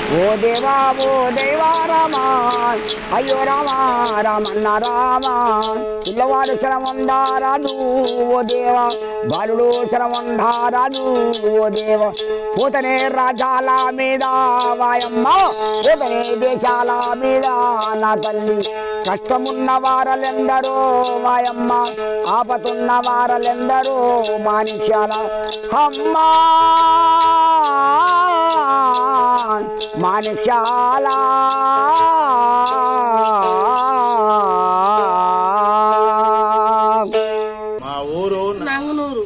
ఓ దేవా రామా అయ్యో రామా రామన్న రామా పిల్లవాడు శ్రమందారాదు ఓ దేవా బాలుడు శ్రమందారాదు ఓ దేవ పోతనే రాజాల మీద వాయమ్మ పోతనే దేశాల మీద నా తల్లి కష్టమున్న వారలెందరో వాయమ్మ ఆపతున్న వారలెందరో మానిష్యాల అమ్మా మానిష్యాల మా ఊరు నంగునూరు.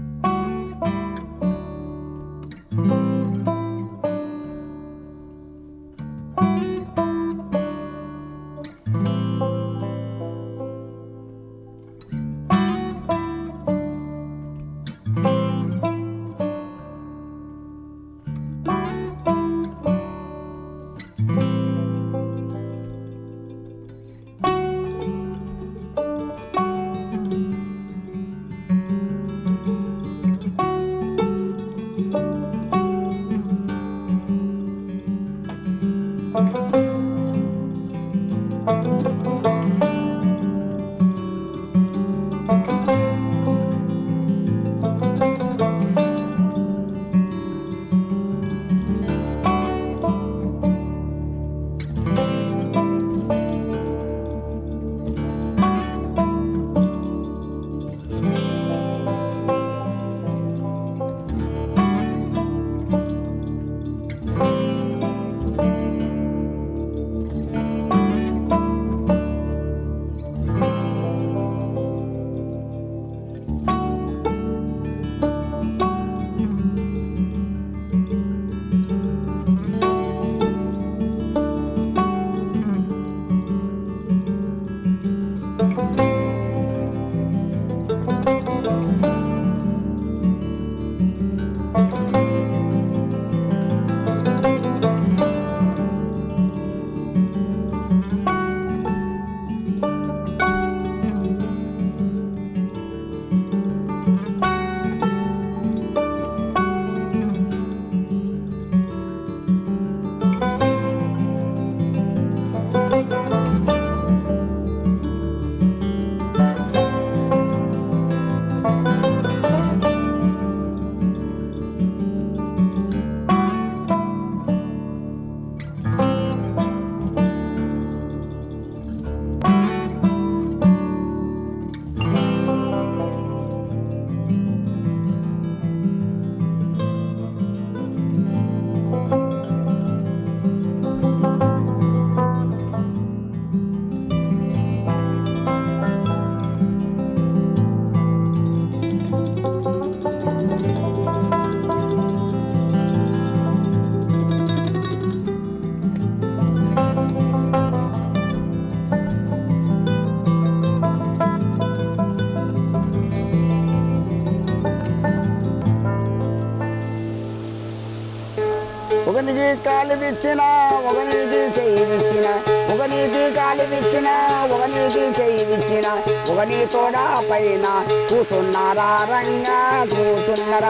ఒకనికి కాలు విచ్చిన ఒకనికి చెయ్యి విచ్చిన ఒకనికి కాలు విచ్చిన ఒకనికి చెయ్యి విచ్చిన ఒకని తోడ పైన కూర్చున్నారా రంగా కూర్చున్నారా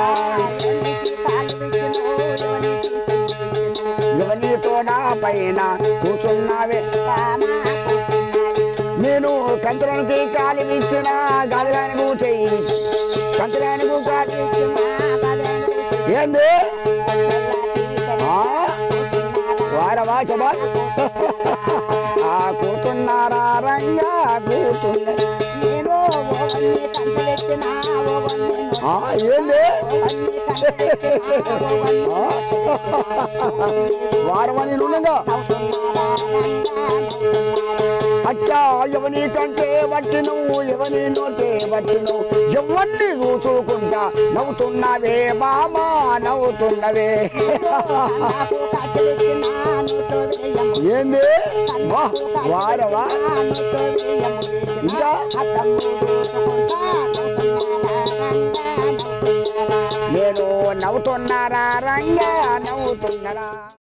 ఎవని తోడ పైన కూర్చున్నావే నేను కంతురానికి కాలు విచ్చిన గదగానికి చెయ్యి కంతురానికి కాలు ఇచ్చిన ఏంది వారవా శుభ కూర్చున్నారా రంగా కూర్చున్నా నేను ఏంది వారమని నుండగా అచ్చా ఎవని కంటే బట్టి నువ్వు ఎవని నోటే బట్టి నువ్వు ఎవరిని చూసుకుంటా నవ్వుతున్నవే బామా నవ్వుతున్నవే ఏంది వారవా ఇంకా నేను నవ్వుతున్నారా రంగా నవ్వుతున్నారా.